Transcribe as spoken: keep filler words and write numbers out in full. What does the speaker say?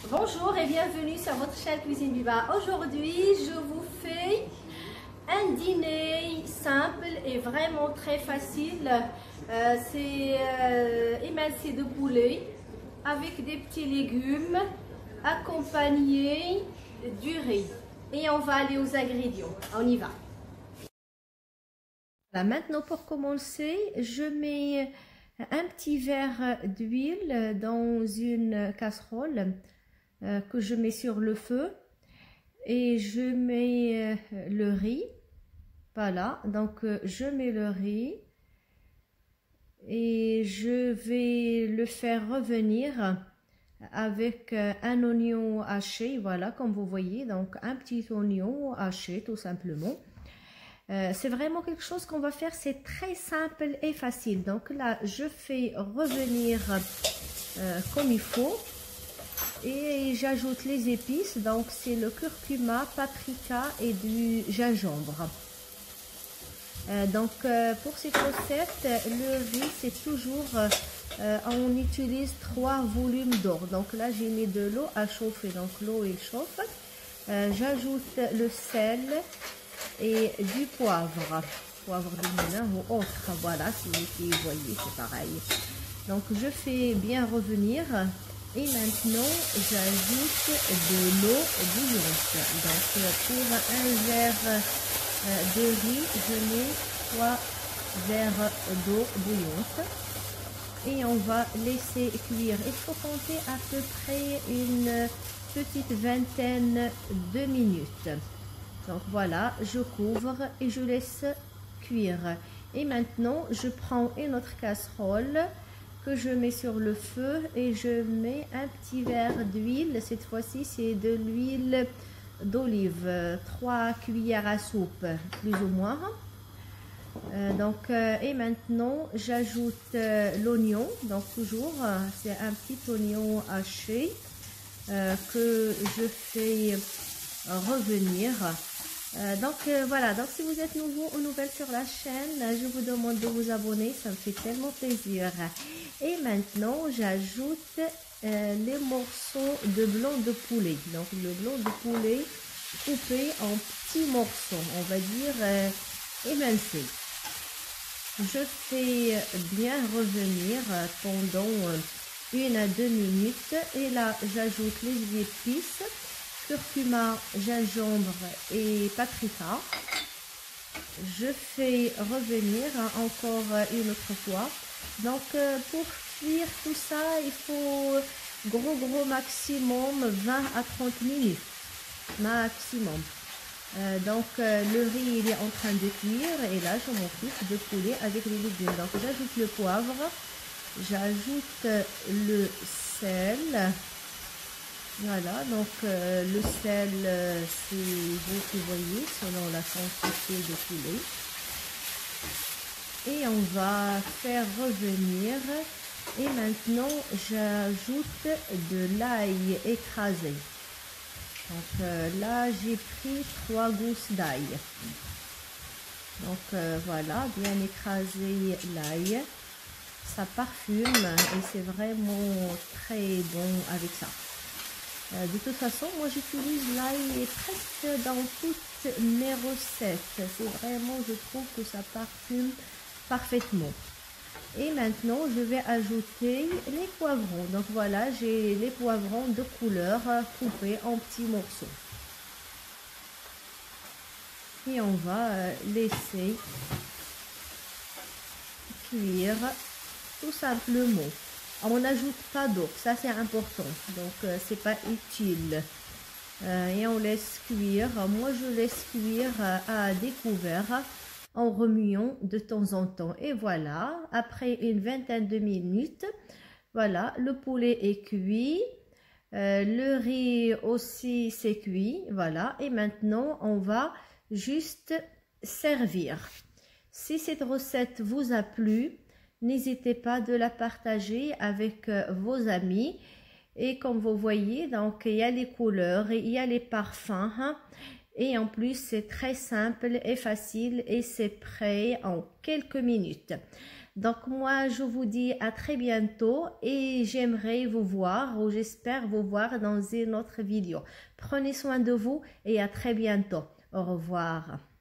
Bonjour et bienvenue sur votre chaîne Cuisine Biba. Aujourd'hui, je vous fais un dîner simple et vraiment très facile. Euh, C'est euh, émincé de poulet avec des petits légumes accompagnés du riz. Et on va aller aux ingrédients. On y va. Voilà, maintenant, pour commencer, je mets un petit verre d'huile dans une casserole euh, que je mets sur le feu et je mets euh, le riz. Voilà, donc euh, je mets le riz et je vais le faire revenir avec euh, un oignon haché. Voilà, comme vous voyez, donc un petit oignon haché tout simplement. Euh, c'est vraiment quelque chose qu'on va faire, c'est très simple et facile. Donc là, je fais revenir euh, comme il faut et j'ajoute les épices. Donc c'est le curcuma, paprika et du gingembre. Euh, donc euh, pour cette recette, le riz c'est toujours, euh, on utilise trois volumes d'eau. Donc là j'ai mis de l'eau à chauffer, donc l'eau il chauffe. Euh, j'ajoute le sel et du poivre, poivre de Moulin ou autre, voilà, si vous voyez, c'est pareil. Donc je fais bien revenir et maintenant j'ajoute de l'eau bouillante. Donc pour un verre de riz, je mets trois verres d'eau bouillante et on va laisser cuire. Il faut compter à peu près une petite vingtaine de minutes. Donc voilà, je couvre et je laisse cuire. Et maintenant, je prends une autre casserole que je mets sur le feu et je mets un petit verre d'huile. Cette fois-ci, c'est de l'huile d'olive, trois cuillères à soupe, plus ou moins. Euh, donc, euh, et maintenant, j'ajoute euh, l'oignon. Donc toujours, euh, c'est un petit oignon haché euh, que je fais revenir. Euh, donc euh, voilà, donc si vous êtes nouveau ou nouvelle sur la chaîne, je vous demande de vous abonner, ça me fait tellement plaisir. Et maintenant j'ajoute euh, les morceaux de blanc de poulet, donc le blanc de poulet coupé en petits morceaux, on va dire euh, émincés. Je fais bien revenir pendant une à deux minutes et là j'ajoute les épices, curcuma, gingembre et paprika. Je fais revenir encore une autre fois. Donc pour cuire tout ça, il faut gros gros maximum vingt à trente minutes maximum. Euh, donc euh, le riz il est en train de cuire et là je m'occupe de poulet avec les légumes. Donc j'ajoute le poivre, j'ajoute le sel. Voilà, donc euh, le sel, euh, c'est vous qui voyez selon la quantité de poulet. Et on va faire revenir. Et maintenant, j'ajoute de l'ail écrasé. Donc euh, là, j'ai pris trois gousses d'ail. Donc euh, voilà, bien écraser l'ail. Ça parfume et c'est vraiment très bon avec ça. De toute façon, moi j'utilise l'ail presque dans toutes mes recettes. C'est vraiment, je trouve que ça parfume parfaitement. Et maintenant, je vais ajouter les poivrons. Donc voilà, j'ai les poivrons de couleur coupés en petits morceaux. Et on va laisser cuire tout simplement. On n'ajoute pas d'eau, ça c'est important, donc euh, c'est pas utile. Euh, et on laisse cuire. Moi je laisse cuire euh, à découvert en remuant de temps en temps. Et voilà, après une vingtaine de minutes, voilà, le poulet est cuit, euh, le riz aussi c'est cuit, voilà. Et maintenant on va juste servir. Si cette recette vous a plu, n'hésitez pas de la partager avec vos amis. Et comme vous voyez, donc il y a les couleurs, il y a les parfums. Hein, et en plus, c'est très simple et facile et c'est prêt en quelques minutes. Donc moi, je vous dis à très bientôt et j'aimerais vous voir ou j'espère vous voir dans une autre vidéo. Prenez soin de vous et à très bientôt. Au revoir.